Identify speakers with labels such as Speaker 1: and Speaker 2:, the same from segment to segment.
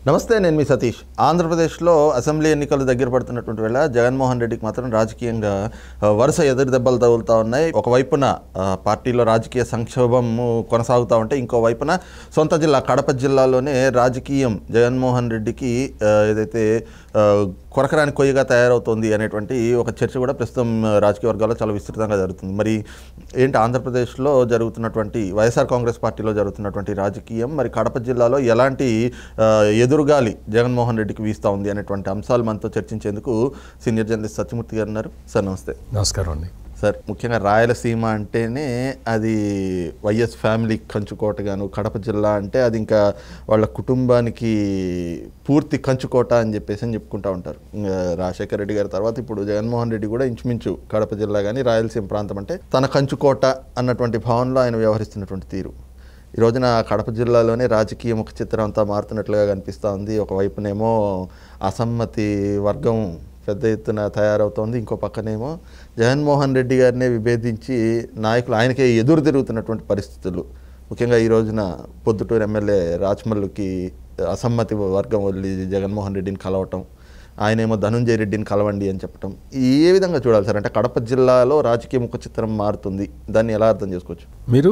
Speaker 1: నమస్తే, నేను మీ సతీష్. ఆంధ్రప్రదేశ్లో అసెంబ్లీ ఎన్నికలు దగ్గర పడుతున్నటువంటి వేళ జగన్మోహన్ రెడ్డికి మాత్రం రాజకీయంగా వరుస ఎదురు దెబ్బలు తగులుతూ ఉన్నాయి. ఒకవైపున పార్టీలో రాజకీయ సంక్షోభం కొనసాగుతూ ఉంటే, ఇంకోవైపున సొంత జిల్లా కడప జిల్లాలోనే రాజకీయం జగన్మోహన్ రెడ్డికి ఏదైతే కొరకరాని కొయ్యగా తయారవుతోంది అనేటువంటి ఒక చర్చ కూడా ప్రస్తుతం రాజకీయ వర్గాల్లో చాలా విస్తృతంగా జరుగుతుంది. మరి ఏంటి ఆంధ్రప్రదేశ్లో జరుగుతున్నటువంటి వైఎస్ఆర్ కాంగ్రెస్ పార్టీలో జరుగుతున్నటువంటి రాజకీయం, మరి కడప జిల్లాలో ఎలాంటి ఎదురుగాలి జగన్మోహన్ రెడ్డికి వీస్తూ ఉంది అనేటువంటి అంశాలు మనతో చర్చించేందుకు సీనియర్ జర్నలిస్ట్ సత్యమూర్తి గారు ఉన్నారు. సార్ నమస్తే.
Speaker 2: నమస్కారం అండి.
Speaker 1: సార్, ముఖ్యంగా రాయలసీమ అంటేనే అది వైఎస్ ఫ్యామిలీ కంచుకోటగాను, కడప జిల్లా అంటే అది ఇంకా వాళ్ళ కుటుంబానికి పూర్తి కంచుకోట అని చెప్పుకుంటూ ఉంటారు. రాజశేఖర రెడ్డి గారి తర్వాత ఇప్పుడు జగన్మోహన్ రెడ్డి కూడా ఇంచుమించు కడప జిల్లా కానీ రాయలసీమ ప్రాంతం అంటే తన కంచుకోట అన్నటువంటి భావనలో ఆయన వ్యవహరిస్తున్నటువంటి తీరు ఈ రోజున కడప జిల్లాలోనే రాజకీయ ముఖ చిత్రం అంతా మారుతున్నట్లుగా కనిపిస్తూ ఉంది. ఒకవైపునేమో అసమ్మతి వర్గం పెద్ద ఎత్తున తయారవుతోంది, ఇంకో పక్కనేమో జగన్మోహన్ రెడ్డి గారినే విభేదించి నాయకులు ఆయనకే ఎదురు తిరుగుతున్నటువంటి పరిస్థితులు. ముఖ్యంగా ఈ రోజున పొద్దుటూరు ఎమ్మెల్యే రాచమల్లుకి అసమ్మతి వర్గం వదిలి జగన్మోహన్ రెడ్డిని కలవటం, ఆయనేమో ధనుంజయ రెడ్డిని కలవండి అని చెప్పటం, ఏ విధంగా చూడాలి సార్? అంటే కడప జిల్లాలో రాజకీయ ముఖ చిత్రం మారుతుంది, దాన్ని ఎలా అర్థం చేసుకోవచ్చు?
Speaker 2: మీరు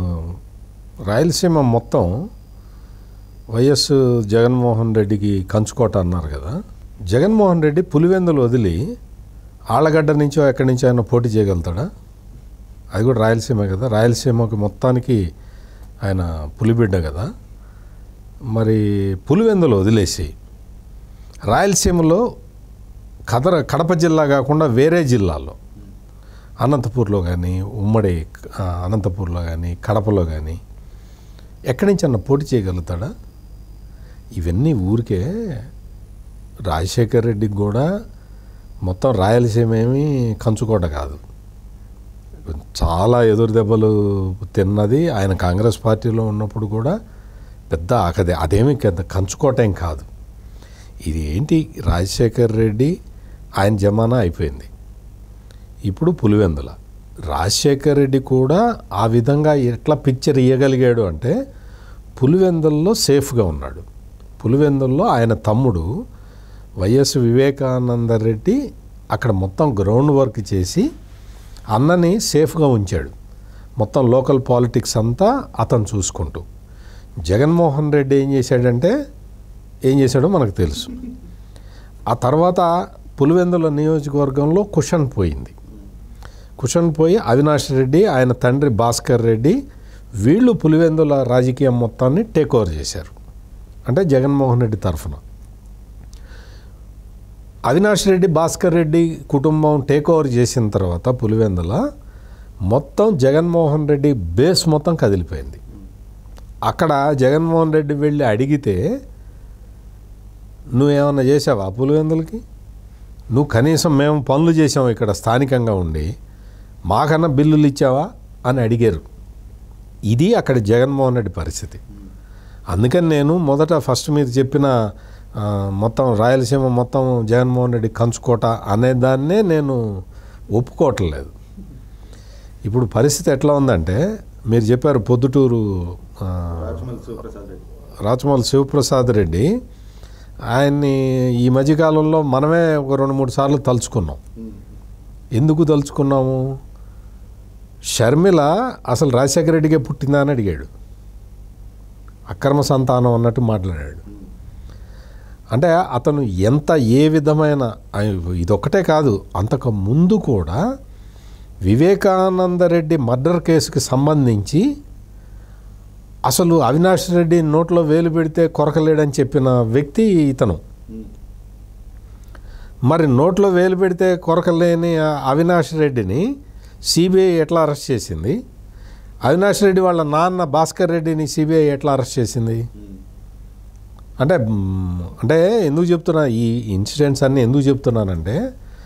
Speaker 2: రాయలసీమ మొత్తం వైఎస్ జగన్మోహన్ రెడ్డికి కంచుకోట అన్నారు కదా. జగన్మోహన్ రెడ్డి పులివెందులు వదిలి ఆళ్ళగడ్డ నుంచో ఎక్కడి నుంచో ఆయన పోటీ చేయగలుగుతాడా? అది కూడా రాయలసీమ కదా. రాయలసీమకి మొత్తానికి ఆయన పులిబిడ్డ కదా. మరి పులివెందులు వదిలేసి రాయలసీమలో కడప జిల్లా కాకుండా వేరే జిల్లాల్లో అనంతపూర్లో కానీ, ఉమ్మడి అనంతపూర్లో కానీ, కడపలో కానీ ఎక్కడి నుంచి అన్న పోటీ చేయగలుగుతాడా? ఇవన్నీ ఊరికే రాజశేఖర్ రెడ్డికి కూడా మొత్తం రాయలసీమ ఏమీ కంచుకోట కాదు, చాలా ఎదురు దెబ్బలు తిన్నది. ఆయన కాంగ్రెస్ పార్టీలో ఉన్నప్పుడు కూడా పెద్ద అదేమీ కంచుకోట ఏం కాదు. ఇది ఏంటి, రాజశేఖర్ రెడ్డి ఆయన జమానా అయిపోయింది. ఇప్పుడు పులివెందుల రాజశేఖర్ రెడ్డి కూడా ఆ విధంగా ఎట్లా పిక్చర్ ఇవ్వగలిగాడు అంటే, పులివెందుల్లో సేఫ్గా ఉన్నాడు. పులివెందుల్లో ఆయన తమ్ముడు వైఎస్ వివేకానంద రెడ్డి అక్కడ మొత్తం గ్రౌండ్ వర్క్ చేసి అన్నని సేఫ్గా ఉంచాడు. మొత్తం లోకల్ పాలిటిక్స్ అంతా అతను చూసుకుంటూ. జగన్మోహన్ రెడ్డి ఏం చేశాడో మనకు తెలుసు. ఆ తర్వాత పులివెందుల నియోజకవర్గంలో కుషన్ పోయి అవినాష్ రెడ్డి, ఆయన తండ్రి భాస్కర్ రెడ్డి, వీళ్ళు పులివెందుల రాజకీయం మొత్తాన్ని టేక్ ఓవర్ చేశారు. అంటే జగన్మోహన్ రెడ్డి తరఫున అవినాష్ రెడ్డి, భాస్కర్ రెడ్డి కుటుంబం టేక్ ఓవర్ చేసిన తర్వాత పులివెందుల మొత్తం జగన్మోహన్ రెడ్డి బేస్ మొత్తం కదిలిపోయింది. అక్కడ జగన్మోహన్ రెడ్డి వెళ్ళి అడిగితే, నువ్వేమన్నా చేసావా పులివెందులకి? నువ్వు కనీసం మేము పనులు చేసాము ఇక్కడ స్థానికంగా ఉండి, మాకన్నా బిల్లులు ఇచ్చావా అని అడిగారు. ఇది అక్కడ జగన్మోహన్ రెడ్డి పరిస్థితి. అందుకని నేను ఫస్ట్ మీరు చెప్పిన మొత్తం రాయలసీమ మొత్తం జగన్మోహన్ రెడ్డి కంచుకోట అనేదాన్నే నేను ఒప్పుకోవట్లేదు. ఇప్పుడు పరిస్థితి ఎట్లా ఉందంటే, మీరు చెప్పారు పొద్దుటూరు రాచమల్లు శివప్రసాద్ రెడ్డి, ఆయన్ని ఈ మధ్యకాలంలో మనమే ఒక 2-3 సార్లు తలుచుకున్నాం. ఎందుకు తలుచుకున్నాము? షర్మిల అసలు రాజశేఖర రెడ్డికే పుట్టిందా అని అడిగాడు. అక్రమ సంతానం అన్నట్టు మాట్లాడాడు. అంటే అతను ఏ విధమైన, ఇదొక్కటే కాదు, అంతకు ముందు కూడా వివేకానంద రెడ్డి మర్డర్ కేసుకి సంబంధించి అసలు అవినాష్ రెడ్డి నోట్లో వేలు పెడితే కొరకలేడని చెప్పిన వ్యక్తి ఇతను. మరి నోట్లో వేలు పెడితే కొరకలేని అవినాష్ రెడ్డిని సిబిఐ ఎట్లా అరెస్ట్ చేసింది? అవినాష్ రెడ్డి వాళ్ళ నాన్న భాస్కర్ రెడ్డిని సిబిఐ ఎట్లా అరెస్ట్ చేసింది? అంటే ఎందుకు చెప్తున్నా, ఈ ఇన్సిడెంట్స్ అన్నీ ఎందుకు చెప్తున్నానంటే,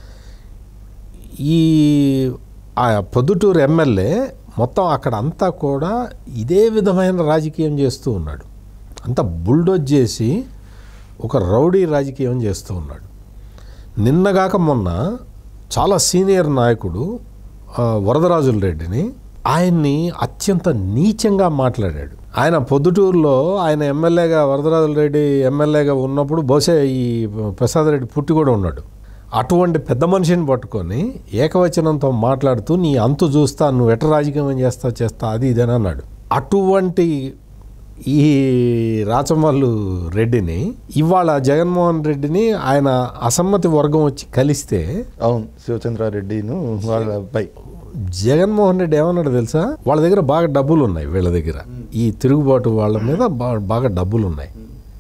Speaker 2: ఆ పొద్దుటూరు ఎమ్మెల్యే మొత్తం అక్కడ అంతా కూడా ఇదే విధమైన రాజకీయం చేస్తూ ఉన్నాడు. అంతా బుల్డోజ్ చేసి ఒక రౌడీ రాజకీయం చేస్తూ ఉన్నాడు. నిన్నగాక మొన్న చాలా సీనియర్ నాయకుడు వరదరాజుల రెడ్డిని, ఆయన్ని అత్యంత నీచంగా మాట్లాడాడు. ఆయన పొద్దుటూరులో ఆయన ఎమ్మెల్యేగా వరదరాజుల రెడ్డి ఎమ్మెల్యేగా ఉన్నప్పుడు బహుశా ఈ ప్రసాద్ రెడ్డి పుట్టి కూడా ఉన్నాడు. అటువంటి పెద్ద మనిషిని పట్టుకొని ఏకవచనంతో మాట్లాడుతూ నీ అంతు చూస్తా, నువ్వు ఎట్ట రాజకీయం చేస్తా అది ఇదని అన్నాడు. అటువంటి ఈ రాచమల్లు రెడ్డిని ఇవాళ జగన్మోహన్ రెడ్డిని ఆయన అసమ్మతి వర్గం వచ్చి కలిస్తే,
Speaker 1: అవును, శివచంద్రారెడ్డిను వాళ్ళ అబ్బాయి
Speaker 2: జగన్మోహన్ రెడ్డి ఏమన్నాడు తెలుసా, వాళ్ళ దగ్గర బాగా డబ్బులు ఉన్నాయి, వీళ్ళ దగ్గర ఈ తిరుగుబాటు వాళ్ళ మీద బాగా డబ్బులు ఉన్నాయి.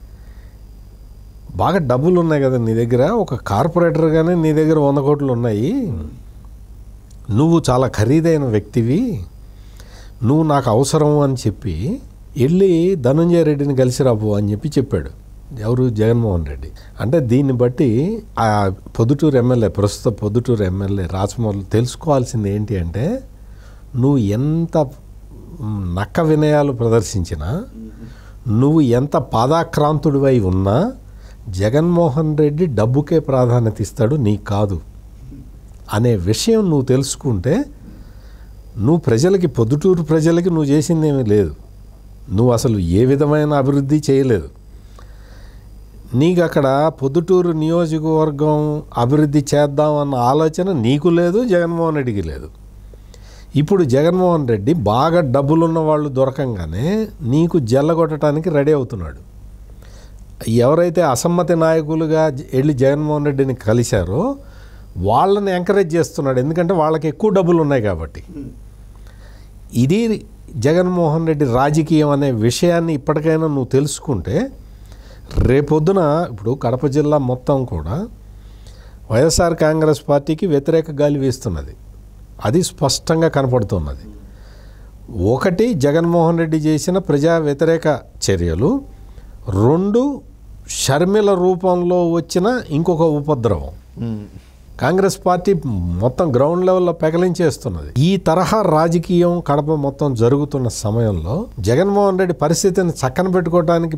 Speaker 2: బాగా డబ్బులు ఉన్నాయి కదా నీ దగ్గర, ఒక కార్పొరేటర్గానే నీ దగ్గర 100 కోట్లు ఉన్నాయి, నువ్వు చాలా ఖరీదైన వ్యక్తివి, నువ్వు నాకు అవసరం అని చెప్పి వెళ్ళి ధనంజయ రెడ్డిని కలిసి రాబో అని చెప్పాడు. ఎవరు? జగన్మోహన్ రెడ్డి. అంటే దీన్ని బట్టి ఆ పొద్దుటూరు ఎమ్మెల్యే, ప్రస్తుత పొద్దుటూరు ఎమ్మెల్యే రాచమల్లు తెలుసుకోవాల్సింది ఏంటి అంటే, నువ్వు ఎంత నక్క వినయాలు ప్రదర్శించినా, నువ్వు ఎంత పాదాక్రాంతుడివై ఉన్నా జగన్మోహన్ రెడ్డి డబ్బుకే ప్రాధాన్యత ఇస్తాడు, నీకు కాదు అనే విషయం నువ్వు తెలుసుకుంటే, నువ్వు ప్రజలకి, పొద్దుటూరు ప్రజలకి నువ్వు చేసిందేమీ లేదు, నువ్వు అసలు ఏ విధమైన అభివృద్ధి చేయలేదు, నీకు అక్కడ పొద్దుటూరు నియోజకవర్గం అభివృద్ధి చేద్దామన్న ఆలోచన నీకు లేదు, జగన్మోహన్ రెడ్డికి లేదు. ఇప్పుడు జగన్మోహన్ రెడ్డి బాగా డబ్బులున్న వాళ్ళు దొరకంగానే నీకు జల్లగొట్టడానికి రెడీ అవుతున్నాడు. ఎవరైతే అసమ్మతి నాయకులుగా వెళ్ళి జగన్మోహన్ రెడ్డిని కలిశారో వాళ్ళని ఎంకరేజ్ చేస్తున్నాడు, ఎందుకంటే వాళ్ళకి ఎక్కువ డబ్బులు ఉన్నాయి కాబట్టి. ఇది జగన్మోహన్ రెడ్డి రాజకీయం అనే విషయాన్ని ఇప్పటికైనా నువ్వు తెలుసుకుంటే, రేపొద్దున ఇప్పుడు కడప జిల్లా మొత్తం కూడా వైఎస్ఆర్ కాంగ్రెస్ పార్టీకి వ్యతిరేక గాలి వీస్తున్నది, అది స్పష్టంగా కనపడుతున్నది. ఒకటి, జగన్మోహన్ రెడ్డి చేసిన ప్రజా వ్యతిరేక చర్యలు, 2 షర్మిల రూపంలో వచ్చిన ఇంకొక ఉపద్రవం. కాంగ్రెస్ పార్టీ మొత్తం గ్రౌండ్ లెవెల్లో పెకలించేస్తున్నది. ఈ తరహా రాజకీయం కడప మొత్తం జరుగుతున్న సమయంలో జగన్మోహన్ రెడ్డి పరిస్థితిని చక్కన పెట్టుకోవడానికి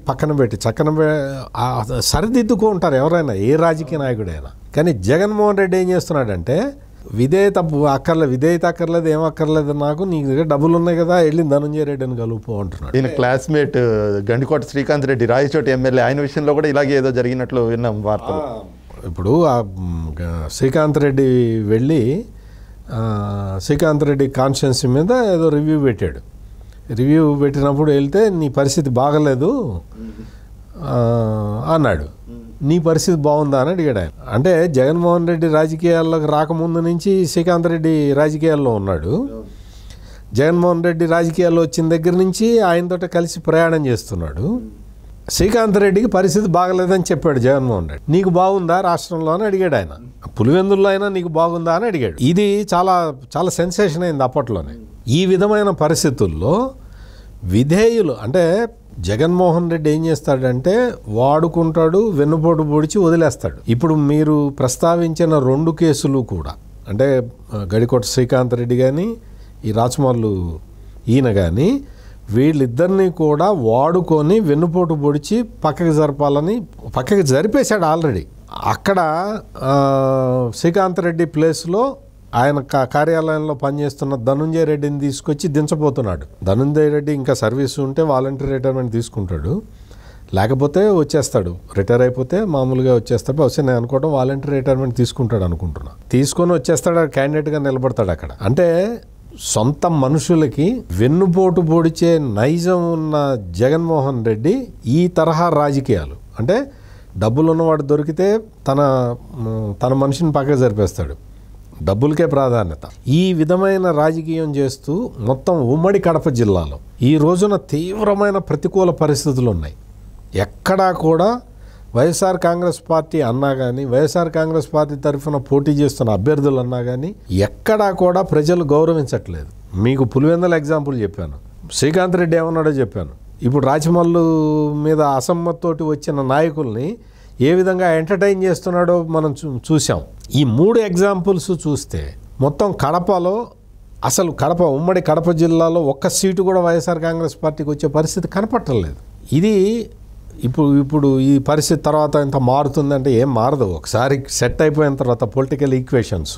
Speaker 2: సరిదిద్దుకో ఉంటారు ఎవరైనా, ఏ రాజకీయ నాయకుడైనా. కానీ జగన్మోహన్ రెడ్డి ఏం చేస్తున్నాడంటే, విధేయత అక్కర్లేదు, ఏం అక్కర్లేదు నాకు, నీ దగ్గర డబ్బులు ఉన్నాయి కదా, వెళ్ళి ధనంజయ రెడ్డిని కలుపుకో అంటున్నాడు.
Speaker 1: ఈయన క్లాస్మేట్ గండికోట శ్రీకాంత్ రెడ్డి, రాయచోటి ఎమ్మెల్యే, ఆయన విషయంలో కూడా ఇలాగే ఏదో జరిగినట్లు విన్నాం వార్తలు.
Speaker 2: ఇప్పుడు శ్రీకాంత్ రెడ్డి వెళ్ళి శ్రీకాంత్ రెడ్డి కాన్స్టిట్యున్సీ మీద ఏదో రివ్యూ పెట్టినప్పుడు వెళ్తే నీ పరిస్థితి బాగలేదు అన్నాడు. నీ పరిస్థితి బాగుందా అని అడిగాడు ఆయన. అంటే జగన్మోహన్ రెడ్డి రాజకీయాల్లోకి రాకముందు నుంచి శ్రీకాంత్ రెడ్డి రాజకీయాల్లో ఉన్నాడు. జగన్మోహన్ రెడ్డి రాజకీయాల్లో వచ్చిన దగ్గర నుంచి ఆయనతో కలిసి ప్రయాణం చేస్తున్నాడు. శ్రీకాంత్ రెడ్డికి పరిస్థితి బాగలేదని చెప్పాడు జగన్మోహన్ రెడ్డి. నీకు బాగుందా రాష్ట్రంలో అని అడిగాడు ఆయన. పులివెందుల్లో అయినా నీకు బాగుందా అని అడిగాడు. ఇది చాలా చాలా సెన్సేషన్ అయింది అప్పట్లోనే. ఈ విధమైన పరిస్థితుల్లో విధేయులు అంటే జగన్మోహన్ రెడ్డి ఏం చేస్తాడంటే వాడుకుంటాడు, వెన్నుపోటు పొడిచి వదిలేస్తాడు. ఇప్పుడు మీరు ప్రస్తావించిన 2 కేసులు కూడా, అంటే గడికోట శ్రీకాంత్ రెడ్డి కానీ ఈ రాచమల్లు ఈయన కానీ, వీళ్ళిద్దరినీ కూడా వాడుకొని వెన్నుపోటు పొడిచి పక్కకి జరిపేశాడు ఆల్రెడీ. అక్కడ శ్రీకాంత్ రెడ్డి ప్లేస్లో ఆయన కార్యాలయంలో పనిచేస్తున్న ధనంజయ రెడ్డిని తీసుకొచ్చి దించబోతున్నాడు. ధనంజయ రెడ్డి ఇంకా సర్వీస్ ఉంటే వాలంటీర్ రిటైర్మెంట్ తీసుకుంటాడు, లేకపోతే వచ్చేస్తాడు, రిటైర్ అయిపోతే మామూలుగా వచ్చేస్తాడు. బహుశా నేను అనుకోవడం వాలంటీర్ రిటైర్మెంట్ తీసుకుంటాడు అనుకుంటున్నా. తీసుకొని వచ్చేస్తాడు, క్యాండిడేట్గా నిలబడతాడు అక్కడ. అంటే సొంత మనుషులకి వెన్నుపోటు పొడిచే నైజం ఉన్న జగన్మోహన్ రెడ్డి ఈ తరహా రాజకీయాలు, అంటే డబ్బులున్నవాడు దొరికితే తన మనిషిని పక్కకు జరిపేస్తాడు, డబ్బులకే ప్రాధాన్యత, ఈ విధమైన రాజకీయం చేస్తూ మొత్తం ఉమ్మడి కడప జిల్లాలో ఈ రోజున తీవ్రమైన ప్రతికూల పరిస్థితులు ఉన్నాయి. ఎక్కడా కూడా వైఎస్ఆర్ కాంగ్రెస్ పార్టీ అన్నా కానీ, వైఎస్ఆర్ కాంగ్రెస్ పార్టీ తరఫున పోటీ చేస్తున్న అభ్యర్థులు అన్నా కానీ ఎక్కడా కూడా ప్రజలు గౌరవించట్లేదు. మీకు పులివెందుల ఎగ్జాంపుల్ చెప్పాను, శ్రీకాంత్ రెడ్డి ఏమన్నాడో చెప్పాను. ఇప్పుడు రాచమల్లు మీద అసమ్మతితోటి వచ్చిన నాయకుల్ని ఏ విధంగా ఎంటర్టైన్ చేస్తున్నాడో మనం చూసాం. ఈ 3 ఎగ్జాంపుల్స్ చూస్తే మొత్తం కడపలో, అసలు ఉమ్మడి కడప జిల్లాలో ఒక్క సీటు కూడా వైఎస్ఆర్ కాంగ్రెస్ పార్టీకి వచ్చే పరిస్థితి కనపట్టలేదు. ఇది ఇప్పుడు ఈ పరిస్థితి తర్వాత ఇంత మారుతుందంటే ఏం మారదు. ఒకసారి సెట్ అయిపోయిన తర్వాత పొలిటికల్ ఈక్వేషన్స్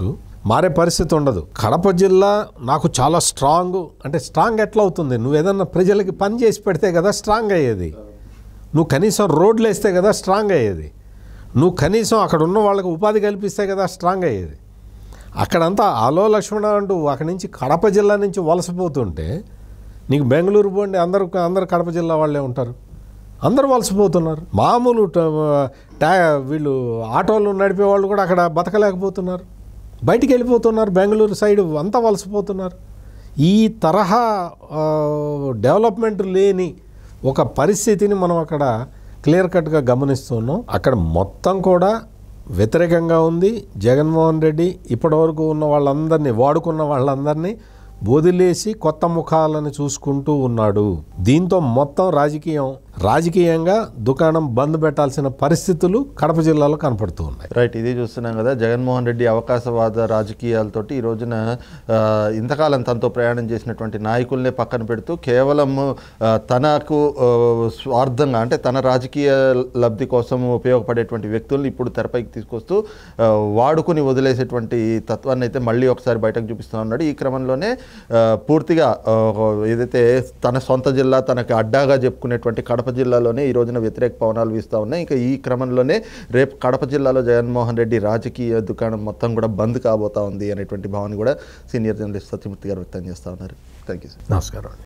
Speaker 2: మారే పరిస్థితి ఉండదు. కడప జిల్లా నాకు చాలా స్ట్రాంగ్ అంటే స్ట్రాంగ్ ఎట్లా అవుతుంది? నువ్వు ఏదన్నా ప్రజలకి పని చేసి పెడితే కదా స్ట్రాంగ్ అయ్యేది. నువ్వు కనీసం రోడ్లు వేస్తే కదా స్ట్రాంగ్ అయ్యేది. నువ్వు కనీసం అక్కడ ఉన్న వాళ్ళకి ఉపాధి కల్పిస్తే కదా స్ట్రాంగ్ అయ్యేది. అక్కడంతా ఆలో లక్ష్మణ అంటూ అక్కడి నుంచి కడప జిల్లా నుంచి వలసపోతుంటే నీకు బెంగళూరు పోండి అందరు కడప జిల్లా వాళ్ళే ఉంటారు. అందరూ వలసపోతున్నారు. మామూలు వీళ్ళు ఆటోలు నడిపే వాళ్ళు కూడా అక్కడ బతకలేకపోతున్నారు, బయటికి వెళ్ళిపోతున్నారు. బెంగళూరు సైడ్ అంతా వలసపోతున్నారు. ఈ తరహా డెవలప్మెంట్ లేని ఒక పరిస్థితిని మనం అక్కడ క్లియర్ కట్గా గమనిస్తున్నాం. అక్కడ మొత్తం కూడా వ్యతిరేకంగా ఉంది. జగన్మోహన్ రెడ్డి ఇప్పటివరకు ఉన్న వాళ్ళందరినీ వాడుకున్న వాళ్ళందరినీ వదిలేసి కొత్త ముఖాలను చూసుకుంటూ ఉన్నాడు. దీంతో మొత్తం రాజకీయంగా దుకాణం బంద్ పెట్టాల్సిన పరిస్థితులు కడప జిల్లాలో కనపడుతూ ఉన్నాయి.
Speaker 1: రైట్, ఇది చూస్తున్నాం కదా. జగన్మోహన్ రెడ్డి అవకాశవాద రాజకీయాలతోటి ఈ రోజున ఇంతకాలం తనతో ప్రయాణం చేసినటువంటి నాయకుల్నే పక్కన పెడుతూ కేవలం తనకు స్వార్థంగా అంటే తన రాజకీయ లబ్ధి కోసం ఉపయోగపడేటువంటి వ్యక్తుల్ని ఇప్పుడు తెరపైకి తీసుకొస్తూ వాడుకుని వదిలేసేటువంటి తత్వాన్ని అయితే మళ్ళీ ఒకసారి బయటకు చూపిస్తూ ఉన్నాడు. ఈ క్రమంలోనే పూర్తిగా ఏదైతే తన సొంత జిల్లా తనకు అడ్డాగా చెప్పుకునేటువంటి కడప జిల్లాలోనే ఈ రోజున వ్యతిరేక పవనాలు వీస్తూ ఉన్నాయి. ఇంకా ఈ క్రమంలోనే రేపు కడప జిల్లాలో జగన్మోహన్ రెడ్డి రాజకీయ దుకాణం మొత్తం కూడా బంద్ కాబోతా ఉంది అనేటువంటి భావన కూడా సీనియర్ జర్నలిస్ట్ సత్యమూర్తి గారు వ్యక్తం చేస్తూ ఉన్నారు. Thank you sir.
Speaker 2: నమస్కారం.